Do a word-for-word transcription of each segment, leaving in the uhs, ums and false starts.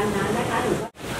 ดังนั้นนะคะหรือ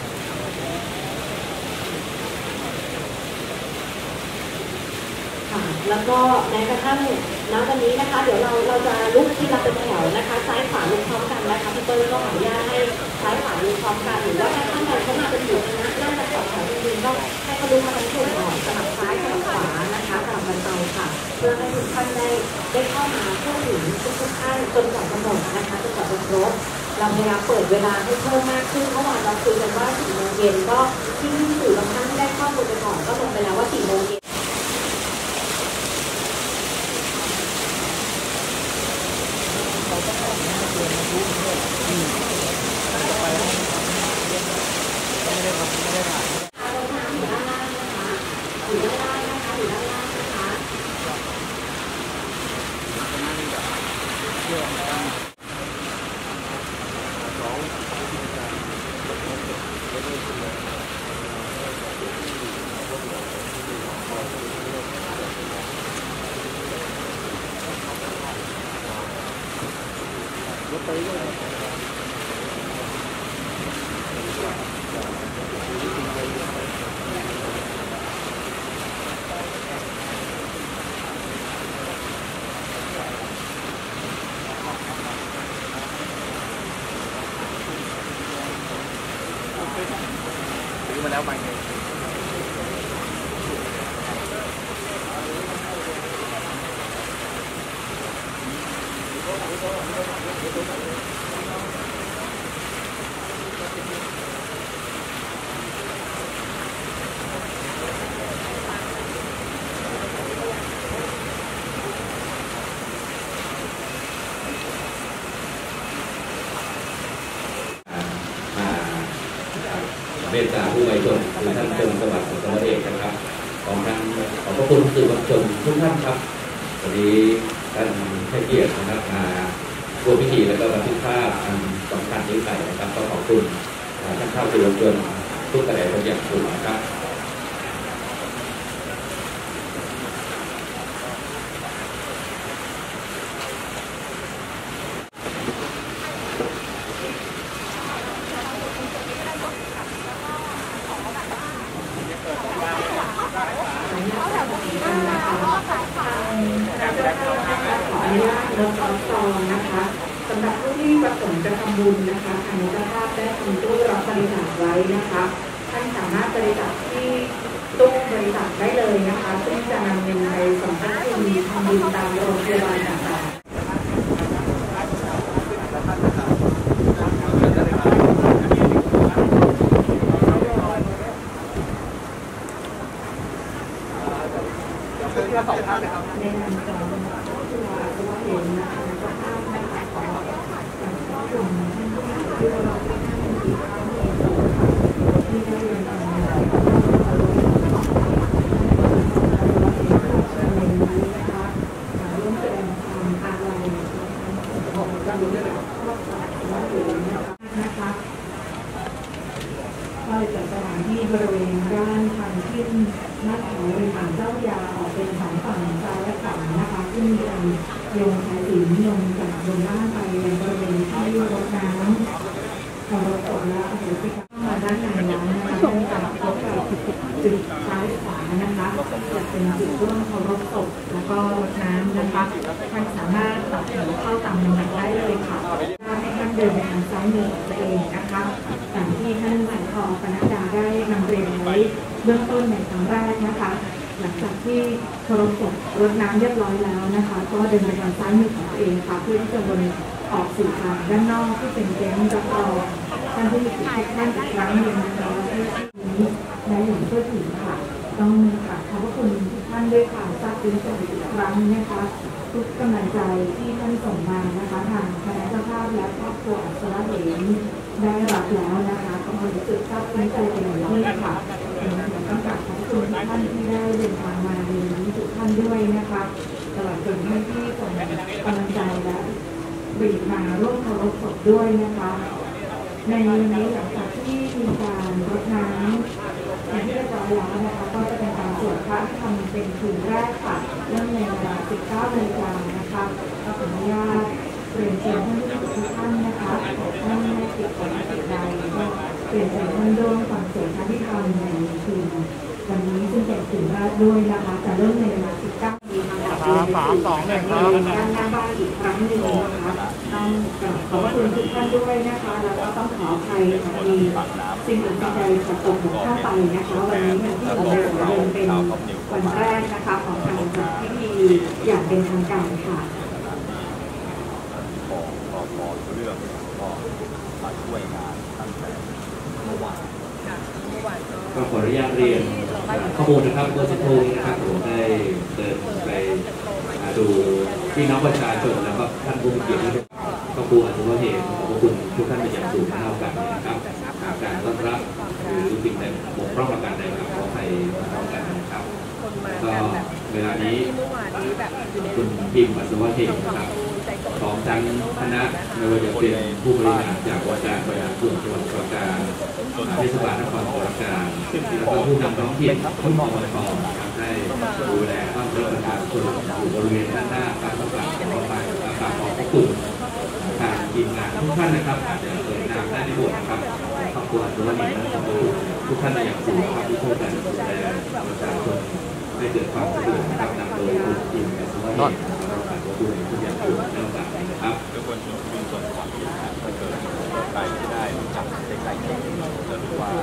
แล้วก็แม้กระทั่งณวันนี้นะคะเดี๋ยวเราเราจะลุกที่เราเป็นแถวนะคะซ้ายขวาลุกพร้อมกันนะคะพี่เปิ้ลก็ขออนุญาตให้ซ้ายขวาลุกพร้อมกันหรือว่าถ้าท่านใดเขามาเป็นหมู่คณะน่าจะขอแถวจริงๆก็ให้เขาลุกมาทั้งส่วนก่อนสลับซ้ายสลับขวานะคะสลับกันไปค่ะเพื่อให้ทุกท่านได้ได้เข้ามาเข้าถึงทุกท่านจนกว่ากำหนดนะคะจนกว่าจะครบเราพยายามเปิดเวลาให้เพิ่มมากขึ้นเมื่อวานเราคุยกันว่าสี่โมงเย็นก็ที่สื่อบางท่านที่ได้ข้อมูลไปก่อนก็ลงไปแล้วว่าสี่โมงเย็นซื้อมาแล้วใบหนึ่งเมตตาผู้ใหญ่ชนคือท่านเจ้าสวัสดิ์สวัสดิ์นะครับของท่านขอบพระคุณสื่อมวลชนทุกท่านครับวันนี้ท่านให้เกียรตินะครับมาร่วมพิธีแล้วก็บันทึกภาพอันสำคัญนี้ไปนะครับก็ขอบคุณท่านเข้าสื่อมวลชนทุกกระแสเป็นอย่างสูงนะครับลดออซองนะคะสำหรับผู้ที่ประสงค์จะทำบุญนะคะทางเจ้าภาพได้ทำตู้รับบริจาคไว้นะคะท่านสามารถบริจาคที่ตู้บริจาคได้เลยนะคะซึ่งจะนำเงินไปสมทบทุนทำบุญตามโรงพยาบาลต่างๆสองท่านเลยครับในนามของผู้ว่าผู้ว่าเองนะคะเจ้าภาพนะคะขอขอบคุณท่านที่ได้รับที่ได้เรียนรู้นะคะร่วมแสดงความอาลัยของการดูแลครอบครัวนะคะก็จะสถานที่บริเวณด้านทางขึ้นหน้าแถวริมอ่างเจ้ายาออกเป็นสองฝั่งซ้ายและขวานะคะซึ่งมีการโยงสายสิญจน์ลงจากบนล่างไปยังบริเวณที่รดน้ำพอรถตกแล้วโอ้โหสิคะเข้ามาด้านในแล้วนะคะต้องการพบกับจุดซ้ายขวานะคะจะเป็นจุดร่วมเคารพศพแล้วก็รดน้ำนะคะท่านสามารถต่อแถวเข้าตามลำดับได้เลยค่ะให้ท่านเดินไปทางซ้ายมือของตัวเองนะคะตามที่ท่านนายกปนัดดาได้นำเรียนไว้เบื้องต้นในครั้งแรกนะคะหลังจากที่เคารพศพรดน้ำเรียบร้อยแล้วนะคะก็เดินไปทางซ้ายมือของตัวเองค่ะเพื่อที่จะวนออกสู่ทางด้านนอกที่เป็นเต็นท์รับรองท่านที่มีสิทธิ์ทุกท่านอีกครั้งหนึ่งนะคะที่นี้ได้อย่างทั่วถึงค่ะต้องขอบพระคุณทุกท่านด้วยค่ะทราบซึ้งใจอีกครั้งนะคะทุกกำลังใจที่ท่านส่งมานะคะทางคณะเจ้าภาพและครอบครัวอัศวะเหมได้รับแล้วนะคะก็รู้สึกซาบซึ้งใจเป็นอย่างยิ่งค่ะต้องกราบขอบคุณทุกท่านที่ได้เดินทางมาในวันนี้ทุกท่านด้วยนะคะตลอดจนท่านที่ส่งกำลังใจและปรีมาร่วมเคารพศพด้วยนะคะในวันนี้หลังจากที่มีการรดน้ำอย่างที่ได้กล่าวแล้วนะคะก็จะเป็นการสวดพระอภิธรรมเป็นคืนแรกค่ะเริ่มในเวลา สิบเก้านาฬิกา นนะคะขออนุญาตเรียนเชิญท่านผู้ชมทุกท่านนะคะท่านไม่ติดขัดสิ่งใดก็เรียนเชิญท่านร่วมฟังสวดพระพิธรรมในคืนวันนี้ซึ่งเป็นคืนแรกด้วยนะคะจะเริ่มในเวลา สิบเก้า นาฬิกาสามสามสองหนึ่งครับด้านหน้าบ้านอีกครั้งหนึ่งนะคะต้องขอบคุณทุกท่านด้วยนะคะแล้วก็ต้องขออภัยค่ะมีสิ่งอื่นใดขัดตกบกพร่องไปนะคะวันนี้วันที่สิบเดือนเป็นวันแรกนะคะของการจัดพิธีอย่างเป็นทางการค่ะพอพอเรื่องก็มาช่วยงานตั้งแต่เมื่อวานก็ขออนุญาตเรียนข้อมูลนะครับเมื่อสักครู่นี้นะครับผมได้เดินไปดูพี่น้องประชาชนแล้วก็ท่านผู้มีเกียรติที่ก็ครูอัศวเหตุขอบคุณทุกท่านเป็นอย่างสูงเท่ากันนะครับการต้อนรับหรือสิ่งใดบกพร่องประการใดครับขออภัยเท่ากันนะครับก็เวลานี้คุณพิมพ์อัศวเหตุนะครับพร้อมทั้งคณะไม่ว่าจะเป็นผู้บริหารจากองค์การบริหารส่วนจังหวัดสระการเทศบาลนครสระการแล้วก็ผู้นำท้องถิ่นผู้มองมาต่อได้ดูแลต้อนรับประชาชนอยู่บริเวณด้านหน้าการประกาศขอไปประกาศขอบพระคุณทางทีมงานทุกท่านนะครับอาจจะเอ่ยนามได้ในบทนะครับขอบคุณทุกท่านนะครับทุกท่านอย่างสูงครับที่ช่วยกันดูแลประชาชนให้เกิดความสะดวกนะครับนำโดยคุณทีมอัศวเหตุเราขอบคุณทุกอย่างสูงในโอกาสนี้นะครับทุกคนชุมชนส่วนความคิดถ้าเกิดใครที่ได้รู้จักได้ใกล้ชิดจะรู้ว่า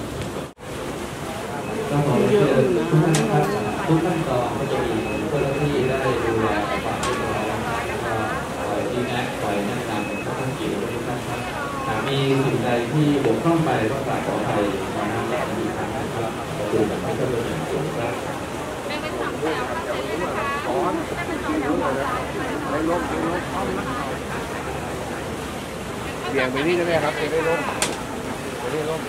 ต้องขอเชิญทุกท่านนะครับทุกขั้นตอนก็จะมีเจ้าหน้าที่ได้ดูแลความเรียบร้อยแล้วก็คอยที่แนะคอยแนะนำทุกท่านเกี่ยวกับทุกท่านครับหากมีสิ่งใดที่บกพร่องไปก็กราบขออภัยมาณและมีทางนะครับขอบคุณที่เข้าร่วมอย่างสูงครับเบี่ยงไปนี่ได้ไหมครับจะได้ร่มจะได้ร่ม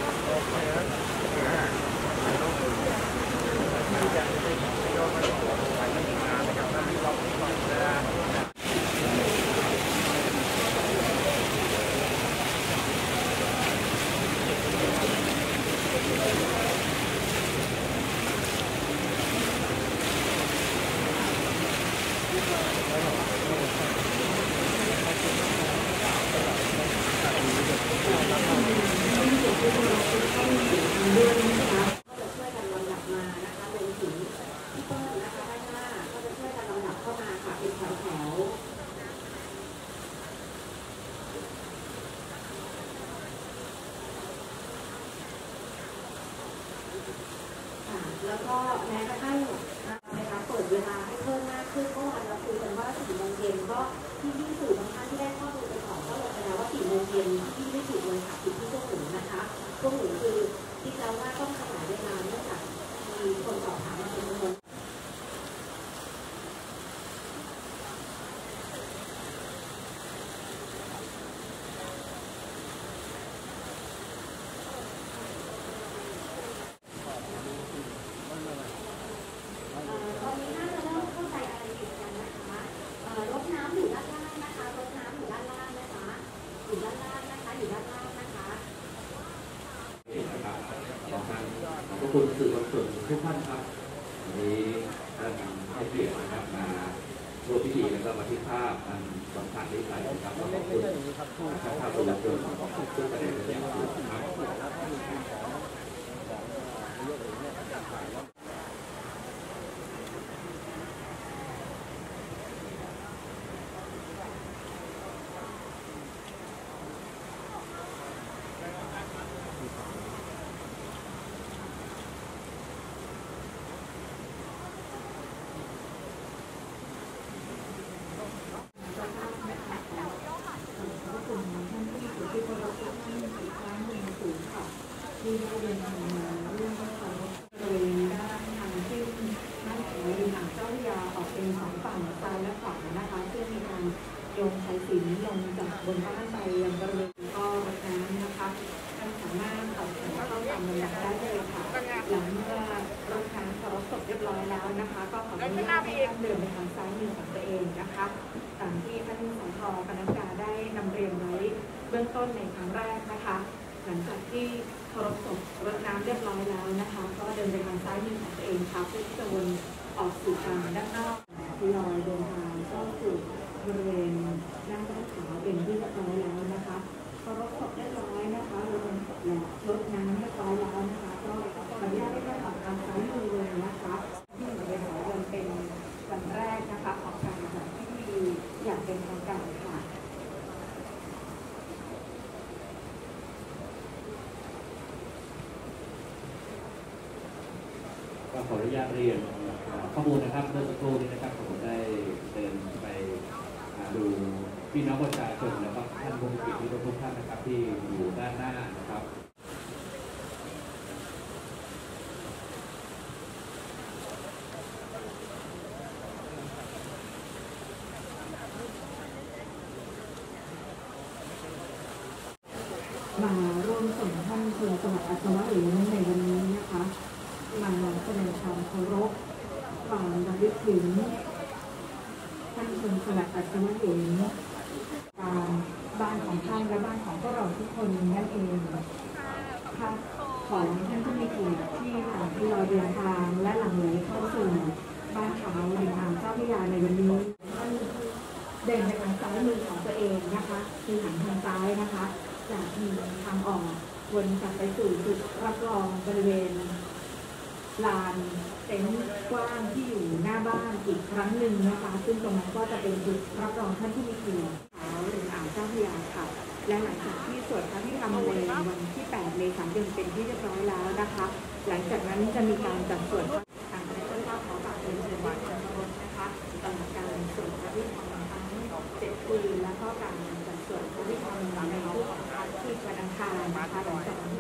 แล้วก็แม้กระทั่งนะคะเปิดเวลาให้เพิ่มมากขึ้นเมื่อวานเราคุยกันว่าสี่โมงเย็นก็ที่ที่สื่อบางท่านที่ได้ข้อมูลไปก่อนก็ลงไปแล้วว่าสี่โมงเย็นที่ไม่ถูกเลยค่ะคือที่พวกหนูนะคะพวกหนูคือที่เราว่าต้องขยายเวลาเนื่องจากมีคนสอบถามมาเป็นจำนวนขอบคุณสื่อมวลชนทุกท่านครับวันนี้ท่านให้เกียรตินะครับมาร่วมพิธีแล้วก็มาที่ภาพอันสำคัญที่ไปนะครับขอบคุณท่านภาพสื่อมวลชนทุกประเด็นอย่างสูงครับที่ได้เดินทางมาเรื่องของเขาบริเวณด้านทางที่ด้านของริมหาดเจ้าพระยาออกเป็นสองฝั่งซ้ายและขวานะคะซึ่งมีการโยงสายสิญจน์ลงจากบนบ้านไปยังบริเวณก็รถน้ำนะคะท่านสามารถขับเข้าตามลำดับได้เลยค่ะหลังเมื่อรถน้ำเคารพศพเรียบร้อยแล้วนะคะก็ขออนุญาตให้ท่านเดินไปทางซ้ายมือของตัวเองนะคะตามที่ท่านสทปนัดดาได้นำเรียนไว้เบื้องต้นในครั้งแรกนะคะหลังจากที่เคารพศพรดน้ำเรียบร้อยแล้วนะคะก็เดินไปทางซ้ายมือของตัวเองค่ะเพื่อที่จะวนออกสู่ทางด้านนอกที่ลอยเดินทางเข้าสู่บริเวณด้านด้านขาวเป็นที่เรียบร้อยแล้วนะคะเคารพศพเรียบร้อยนะคะรถแล้วรถขออนุญาตเรียนข้อมูลนะครับเมื่อสักครู่นี้นะครับผมได้เดินไปดูพี่น้องประชาชนแล้วก็ท่านผู้มีเกียรติทุกท่านนะครับที่อยู่ด้านหน้านะครับมาร่วมส่งท่านเชิญจังหวัดอัศวะเหรียญในวันนี้นะคะมาแสดงความเคารพความระลึกถึงท่านเชิญจังหวัดอัศวะเหรียญการบ้านของท่านและบ้านของพวกเราทุกคนนั่นเองค่ะของท่านผู้มีเกียรติที่ต่างที่เราเดินทางและหลั่งไหลเข้าสู่บ้านเขาริมอ่างเจ้าพระยาในวันนี้ท่านเดินไปทางซ้ายมือของตัวเองนะคะคือหันทางซ้ายนะคะจะมีทางออกวนกลับไปสู่จุดรับรองบริเวณลานเต็นท์กว้างที่อยู่หน้าบ้านอีกครั้งหนึ่งนะคะซึ่งตรงนั้นก็จะเป็นจุดรับรองท่านที่มีเกียรติขาวหรืออ่างเจ้าพระยาค่ะและหลังจากที่สวดพระพิธรรมในวันที่แปดเมษายนเป็นที่เรียบร้อยแล้วนะคะหลังจากนั้นจะมีการจัดสวดทางในต้นข้าวขอกราบเรียนเชิญวัดจันทรนะคะตลอดการสวดพระพิธรรมทั้งเจ็ดคืนแล้วก็การจัดสวดพระพิธรรมในช่วงของที่วันอังคารนะคะหลังจากนั้น